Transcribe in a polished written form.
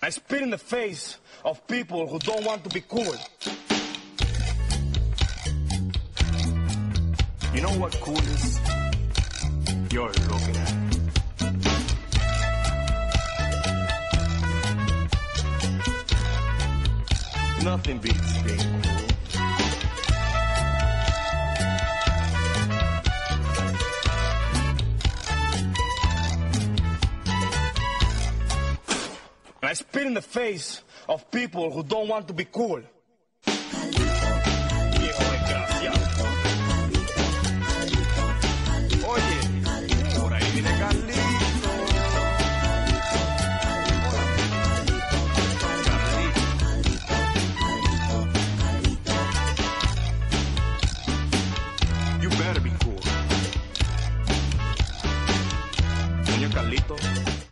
I spit in the face of people who don't want to be cool. You know what cool is? You're looking at it. Nothing beats being cool. And I spit in the face of people who don't want to be cool. Viejo desgraciado. Oye, por ahí viene Carlito. You better be cool. Señor Carlito.